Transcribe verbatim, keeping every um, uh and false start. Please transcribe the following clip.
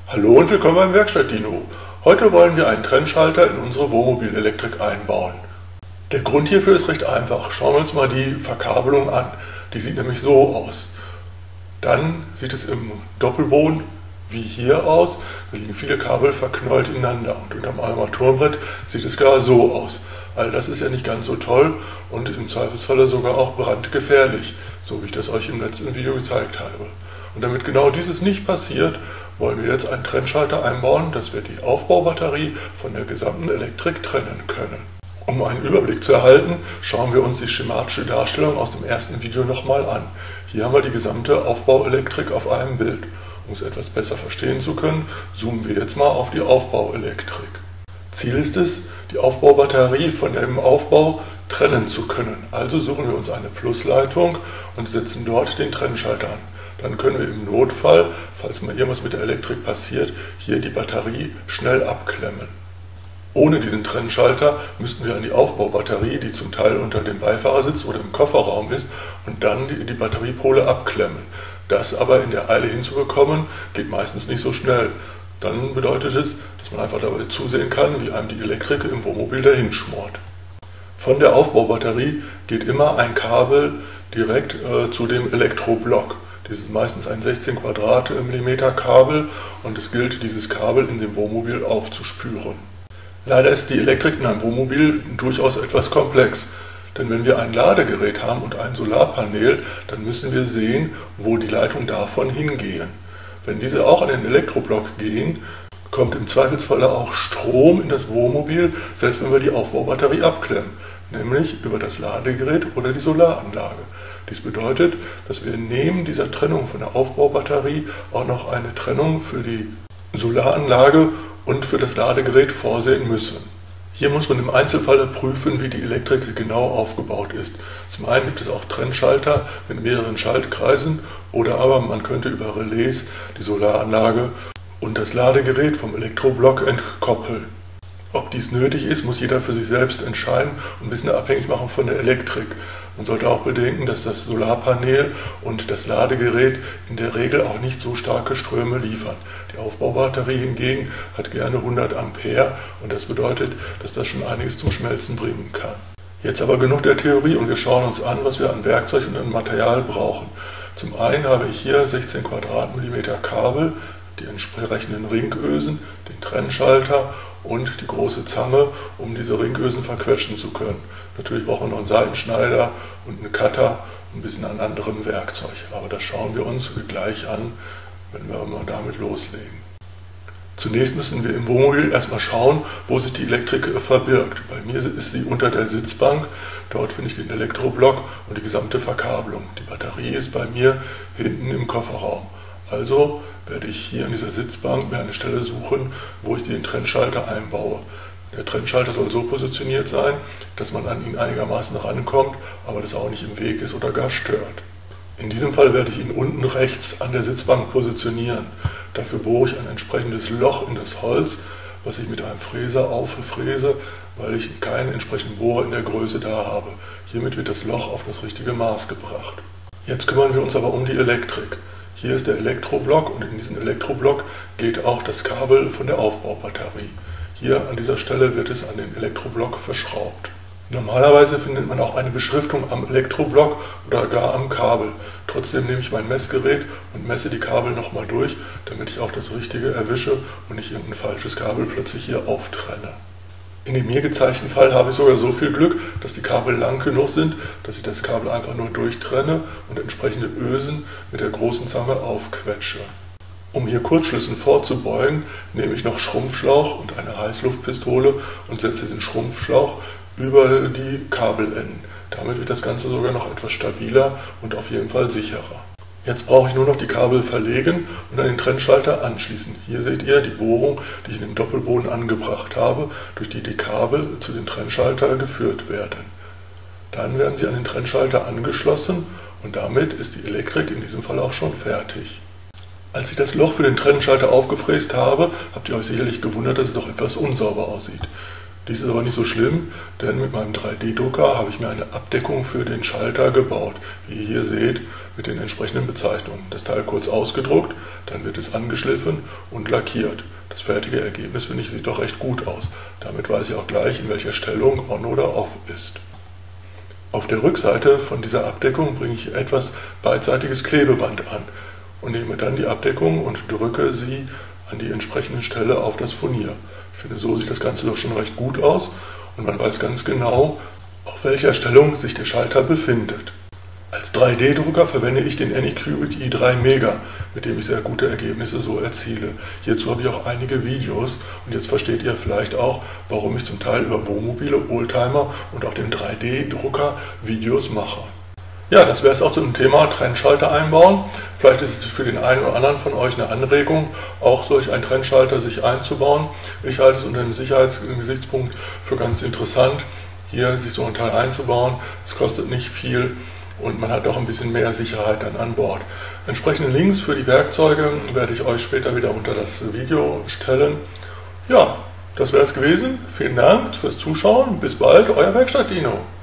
Hallo und willkommen beim Werkstatt-Dino. Heute wollen wir einen Trennschalter in unsere Wohnmobilelektrik einbauen. Der Grund hierfür ist recht einfach. Schauen wir uns mal die Verkabelung an. Die sieht nämlich so aus. Dann sieht es im Doppelboden wie hier aus. Da liegen viele Kabel verknollt ineinander und unterm Armaturenbrett sieht es gar so aus. All das ist ja nicht ganz so toll und im Zweifelsfalle sogar auch brandgefährlich, so wie ich das euch im letzten Video gezeigt habe. Und damit genau dieses nicht passiert, wollen wir jetzt einen Trennschalter einbauen, dass wir die Aufbaubatterie von der gesamten Elektrik trennen können. Um einen Überblick zu erhalten, schauen wir uns die schematische Darstellung aus dem ersten Video nochmal an. Hier haben wir die gesamte Aufbauelektrik auf einem Bild. Um es etwas besser verstehen zu können, zoomen wir jetzt mal auf die Aufbauelektrik. Ziel ist es, die Aufbaubatterie von dem Aufbau trennen zu können. Also suchen wir uns eine Plusleitung und setzen dort den Trennschalter an. Dann können wir im Notfall, falls mal irgendwas mit der Elektrik passiert, hier die Batterie schnell abklemmen. Ohne diesen Trennschalter müssten wir an die Aufbaubatterie, die zum Teil unter dem Beifahrersitz oder im Kofferraum ist, und dann die, die Batteriepole abklemmen. Das aber in der Eile hinzubekommen, geht meistens nicht so schnell. Dann bedeutet es, dass man einfach dabei zusehen kann, wie einem die Elektrik im Wohnmobil dahin schmort. Von der Aufbaubatterie geht immer ein Kabel direkt äh, zu dem Elektroblock. Das ist meistens ein sechzehn Quadratmillimeter Kabel und es gilt, dieses Kabel in dem Wohnmobil aufzuspüren. Leider ist die Elektrik in einem Wohnmobil durchaus etwas komplex, denn wenn wir ein Ladegerät haben und ein Solarpanel, dann müssen wir sehen, wo die Leitungen davon hingehen. Wenn diese auch an den Elektroblock gehen, kommt im Zweifelsfalle auch Strom in das Wohnmobil, selbst wenn wir die Aufbaubatterie abklemmen, nämlich über das Ladegerät oder die Solaranlage. Dies bedeutet, dass wir neben dieser Trennung von der Aufbaubatterie auch noch eine Trennung für die Solaranlage und für das Ladegerät vorsehen müssen. Hier muss man im Einzelfall prüfen, wie die Elektrik genau aufgebaut ist. Zum einen gibt es auch Trennschalter mit mehreren Schaltkreisen oder aber man könnte über Relais die Solaranlage und das Ladegerät vom Elektroblock entkoppeln. Ob dies nötig ist, muss jeder für sich selbst entscheiden und ein bisschen abhängig machen von der Elektrik. Man sollte auch bedenken, dass das Solarpanel und das Ladegerät in der Regel auch nicht so starke Ströme liefern. Die Aufbaubatterie hingegen hat gerne hundert Ampere und das bedeutet, dass das schon einiges zum Schmelzen bringen kann. Jetzt aber genug der Theorie und wir schauen uns an, was wir an Werkzeug und an Material brauchen. Zum einen habe ich hier sechzehn Quadratmillimeter Kabel, die entsprechenden Ringösen, den Trennschalter und die große Zange, um diese Ringösen verquetschen zu können. Natürlich brauchen wir noch einen Seitenschneider und einen Cutter und ein bisschen an anderem Werkzeug. Aber das schauen wir uns gleich an, wenn wir mal damit loslegen. Zunächst müssen wir im Wohnmobil erstmal schauen, wo sich die Elektrik verbirgt. Bei mir ist sie unter der Sitzbank, dort finde ich den Elektroblock und die gesamte Verkabelung. Die Batterie ist bei mir hinten im Kofferraum. Also werde ich hier an dieser Sitzbank mir eine Stelle suchen, wo ich den Trennschalter einbaue. Der Trennschalter soll so positioniert sein, dass man an ihn einigermaßen rankommt, aber das auch nicht im Weg ist oder gar stört. In diesem Fall werde ich ihn unten rechts an der Sitzbank positionieren. Dafür bohre ich ein entsprechendes Loch in das Holz, was ich mit einem Fräser auffräse, weil ich keinen entsprechenden Bohrer in der Größe da habe. Hiermit wird das Loch auf das richtige Maß gebracht. Jetzt kümmern wir uns aber um die Elektrik. Hier ist der Elektroblock und in diesen Elektroblock geht auch das Kabel von der Aufbaubatterie. Hier an dieser Stelle wird es an den Elektroblock verschraubt. Normalerweise findet man auch eine Beschriftung am Elektroblock oder gar am Kabel. Trotzdem nehme ich mein Messgerät und messe die Kabel nochmal durch, damit ich auch das Richtige erwische und nicht irgendein falsches Kabel plötzlich hier auftrenne. In dem mir gezeigten Fall habe ich sogar so viel Glück, dass die Kabel lang genug sind, dass ich das Kabel einfach nur durchtrenne und entsprechende Ösen mit der großen Zange aufquetsche. Um hier Kurzschlüssen vorzubeugen, nehme ich noch Schrumpfschlauch und eine Heißluftpistole und setze diesen Schrumpfschlauch über die Kabelenden. Damit wird das Ganze sogar noch etwas stabiler und auf jeden Fall sicherer. Jetzt brauche ich nur noch die Kabel verlegen und an den Trennschalter anschließen. Hier seht ihr die Bohrung, die ich in den Doppelboden angebracht habe, durch die die Kabel zu dem Trennschalter geführt werden. Dann werden sie an den Trennschalter angeschlossen und damit ist die Elektrik in diesem Fall auch schon fertig. Als ich das Loch für den Trennschalter aufgefräst habe, habt ihr euch sicherlich gewundert, dass es doch etwas unsauber aussieht. Dies ist aber nicht so schlimm, denn mit meinem drei D Drucker habe ich mir eine Abdeckung für den Schalter gebaut, wie ihr hier seht, mit den entsprechenden Bezeichnungen. Das Teil kurz ausgedruckt, dann wird es angeschliffen und lackiert. Das fertige Ergebnis, finde ich, sieht doch recht gut aus. Damit weiß ich auch gleich, in welcher Stellung On oder Off ist. Auf der Rückseite von dieser Abdeckung bringe ich etwas beidseitiges Klebeband an und nehme dann die Abdeckung und drücke sie an die entsprechende Stelle auf das Furnier. Ich finde, so sieht das Ganze doch schon recht gut aus und man weiß ganz genau, auf welcher Stellung sich der Schalter befindet. Als drei D Drucker verwende ich den Anycubic i drei Mega, mit dem ich sehr gute Ergebnisse so erziele. Hierzu habe ich auch einige Videos und jetzt versteht ihr vielleicht auch, warum ich zum Teil über Wohnmobile, Oldtimer und auch den drei D Drucker Videos mache. Ja, das wäre es auch zum Thema Trennschalter einbauen. Vielleicht ist es für den einen oder anderen von euch eine Anregung, auch solch einen Trennschalter sich einzubauen. Ich halte es unter dem Sicherheitsgesichtspunkt für ganz interessant, hier sich so ein Teil einzubauen. Es kostet nicht viel und man hat auch ein bisschen mehr Sicherheit dann an Bord. Entsprechende Links für die Werkzeuge werde ich euch später wieder unter das Video stellen. Ja, das wäre es gewesen. Vielen Dank fürs Zuschauen. Bis bald, euer Werkstatt Dino.